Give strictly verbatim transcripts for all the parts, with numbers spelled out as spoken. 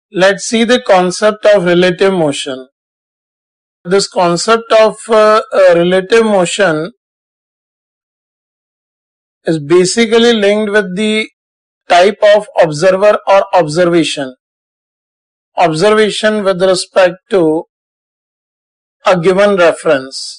Let's see the concept of relative motion. This concept of uh, uh, relative motion is basically linked with the type of observer or observation. Observation with respect to a given reference.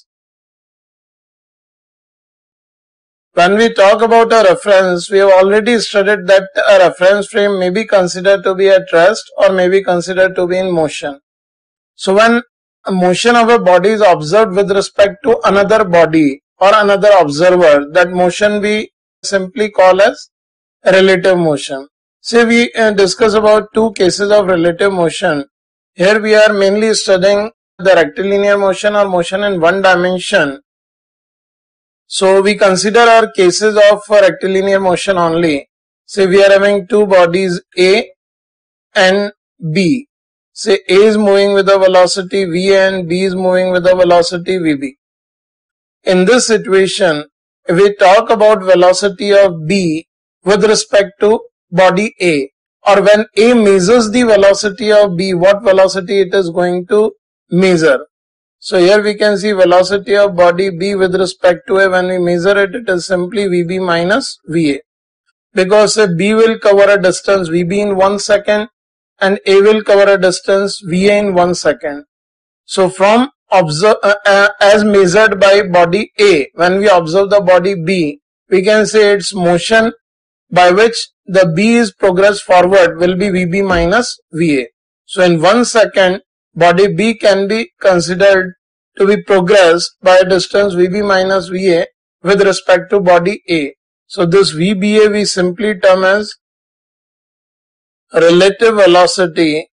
When we talk about a reference, we have already studied that a reference frame may be considered to be at rest or may be considered to be in motion. So when a motion of a body is observed with respect to another body or another observer, that motion we simply call as relative motion. Say we uh, discuss about two cases of relative motion. Here we are mainly studying the rectilinear motion or motion in one dimension. So we consider our cases of rectilinear motion only. Say we are having two bodies A and B. Say A is moving with a velocity V and B is moving with a velocity V B. In this situation, if we talk about velocity of B with respect to body A, or when A measures the velocity of B, what velocity it is going to measure. So here we can see velocity of body B with respect to A. When we measure it, it is simply V B minus V A. Because say B will cover a distance V B in one second and A will cover a distance V A in one second. So from observe uh, uh, as measured by body A, when we observe the body B, we can say its motion by which the B is progressed forward will be V B minus V A. So in one second, body B can be considered to be progressed by a distance V B minus V A with respect to body A. So this V B A we simply term as relative velocity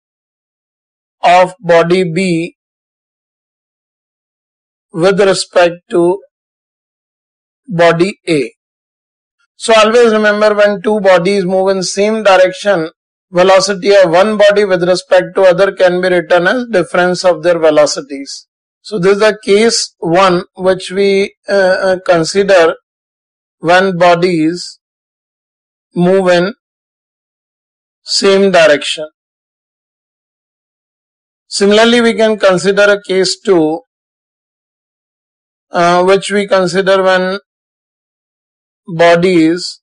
of body B with respect to body A. So always remember, when two bodies move in same direction, velocity of one body with respect to other can be written as difference of their velocities. So this is the case one which we uh, consider when bodies move in same direction. Similarly, we can consider a case two uh, which we consider when bodies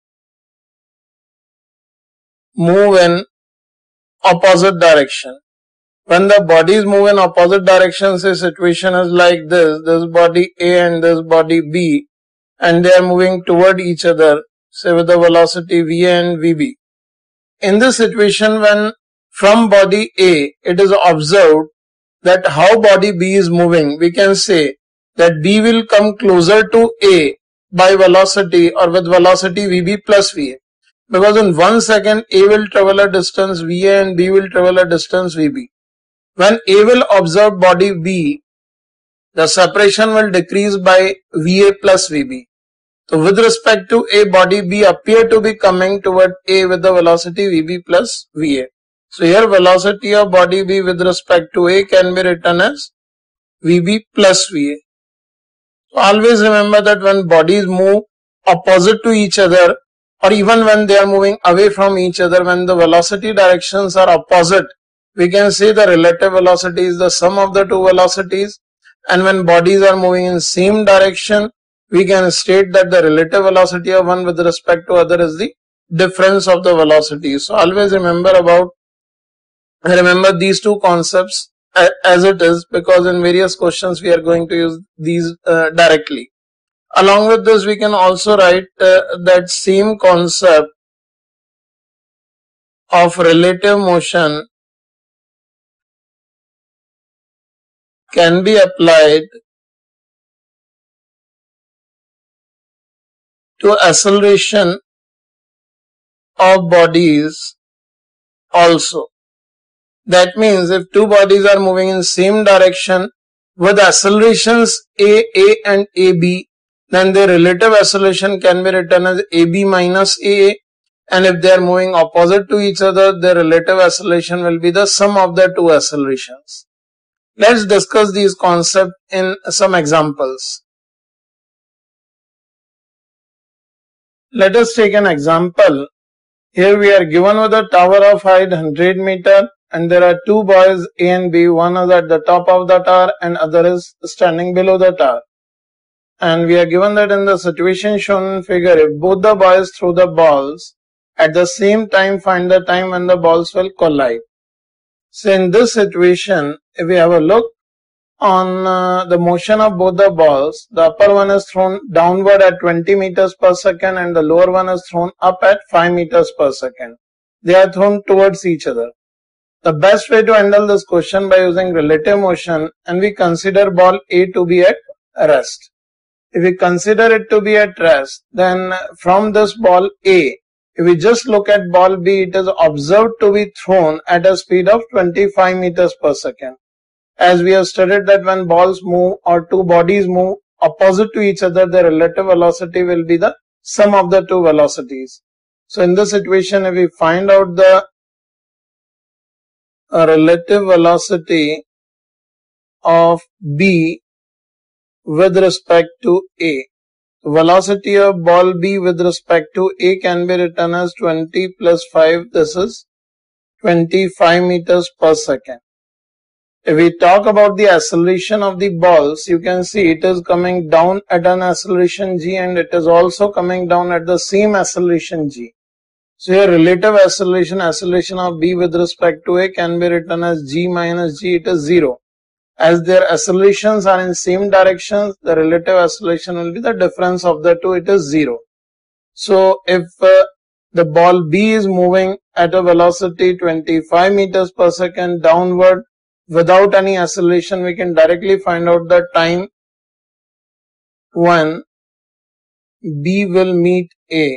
move in opposite direction. When the bodies move in opposite directions, the situation is like this. This body A and this body B, and they are moving toward each other, say with the velocity V A and V B. In this situation, when from body A, it is observed that how body B is moving, we can say that B will come closer to A by velocity or with velocity V B plus V A. Because in one second, A will travel a distance V A and B will travel a distance V B. When A will observe body B, the separation will decrease by V A plus V B. So with respect to A, body B appear to be coming toward A with the velocity V B plus V A. So here velocity of body B with respect to A can be written as V B plus V A. So always remember that when bodies move opposite to each other, or even when they are moving away from each other, when the velocity directions are opposite, we can say the relative velocity is the sum of the two velocities. And when bodies are moving in same direction, we can state that the relative velocity of one with respect to other is the difference of the velocities. So always remember about remember these two concepts as it is, because in various questions we are going to use these uh, directly. Along with this, we can also write uh, that same concept of relative motion can be applied to acceleration of bodies also. That means if two bodies are moving in same direction with accelerations A, A and A B, then their relative acceleration can be written as A B minus A A, and if they are moving opposite to each other, their relative acceleration will be the sum of the two accelerations. Let's discuss these concepts in some examples. Let us take an example. Here we are given with a tower of height one hundred meter and there are two boys A and B. One is at the top of the tower and other is standing below the tower. And we are given that in the situation shown in figure, if both the boys throw the balls at the same time, find the time when the balls will collide. So in this situation, if we have a look on uh, the motion of both the balls, the upper one is thrown downward at twenty meters per second and the lower one is thrown up at five meters per second. They are thrown towards each other. The best way to handle this question by using relative motion, and we consider ball A to be at rest. If we consider it to be at rest, then from this ball A, if we just look at ball B, it is observed to be thrown at a speed of twenty-five meters per second. As we have studied that when balls move or two bodies move opposite to each other, the relative velocity will be the sum of the two velocities. So in this situation, if we find out the uh, relative velocity of B with respect to A, velocity of ball B with respect to A can be written as twenty plus five, this is twenty-five meters per second. If we talk about the acceleration of the balls, you can see it is coming down at an acceleration g and it is also coming down at the same acceleration g. So here relative acceleration, acceleration of B with respect to A can be written as g minus g, it is zero. As their accelerations are in same directions, the relative acceleration will be the difference of the two, it is zero. So if uh, the ball B is moving at a velocity twenty-five meters per second downward without any acceleration, we can directly find out the time when B will meet A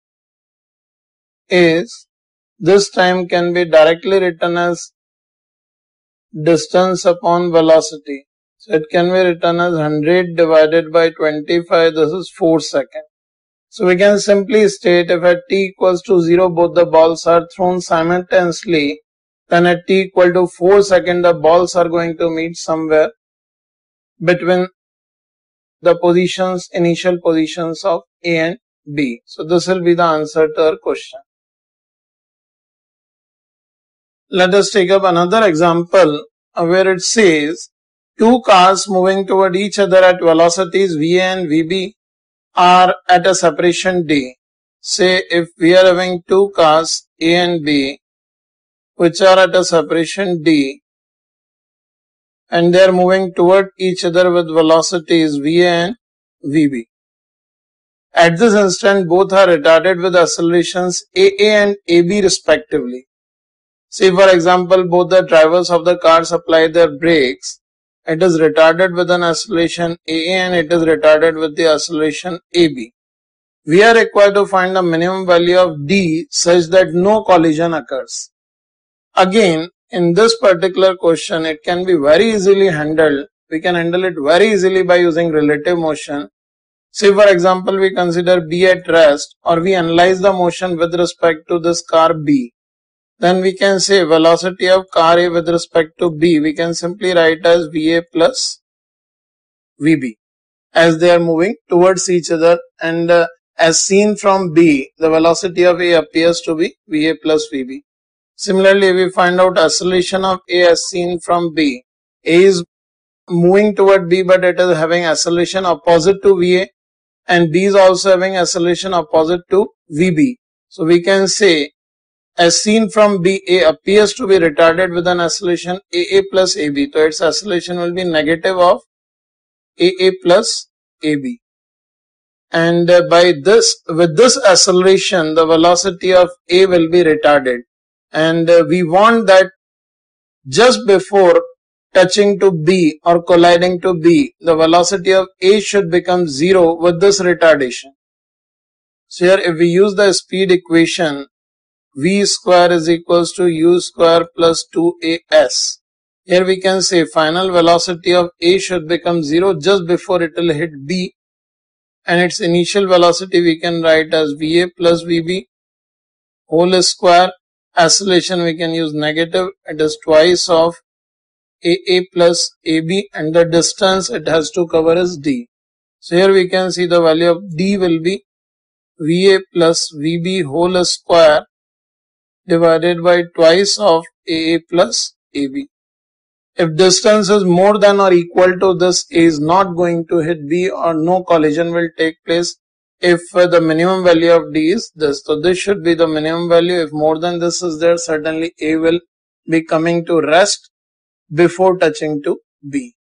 is, this time can be directly written as distance upon velocity. So it can be written as one hundred divided by twenty-five, this is four seconds. So we can simply state if at t equals to zero both the balls are thrown simultaneously, then at t equal to four seconds the balls are going to meet somewhere between the positions, initial positions of A and B. So this will be the answer to our question. Let us take up another example where it says two cars moving toward each other at velocities V A and V B are at a separation D. Say if we are having two cars A and B which are at a separation D and they are moving toward each other with velocities V A and V B. At this instant both are retarded with accelerations A A and A B respectively. Say for example both the drivers of the cars apply their brakes. It is retarded with an acceleration A A and it is retarded with the acceleration A B. We are required to find the minimum value of D such that no collision occurs. Again, in this particular question, it can be very easily handled. We can handle it very easily by using relative motion. Say for example, we consider B at rest or we analyze the motion with respect to this car B. Then we can say velocity of car A with respect to B, we can simply write as V A plus V B as they are moving towards each other, and uh, as seen from B, the velocity of A appears to be V A plus V B. Similarly, we find out acceleration of A as seen from B. A is moving toward B but it is having acceleration opposite to V A and B is also having acceleration opposite to V B. So we can say as seen from B, A appears to be retarded with an acceleration A A plus A B. So its acceleration will be negative of A A plus A B. And uh, by this, with this acceleration, the velocity of A will be retarded. And uh, we want that just before touching to B or colliding to B, the velocity of A should become zero with this retardation. So here if we use the speed equation, V square is equals to U square plus two A S. Here we can say final velocity of A should become zero just before it will hit B, and its initial velocity we can write as V A plus V B whole square. Acceleration we can use negative, it is twice of A A plus A B, and the distance it has to cover is D. So here we can see the value of D will be V A plus V B whole square divided by twice of A A plus A B. If distance is more than or equal to this, A is not going to hit B or no collision will take place if uh, the minimum value of D is this. So this should be the minimum value. If more than this is there, certainly A will be coming to rest before touching to B.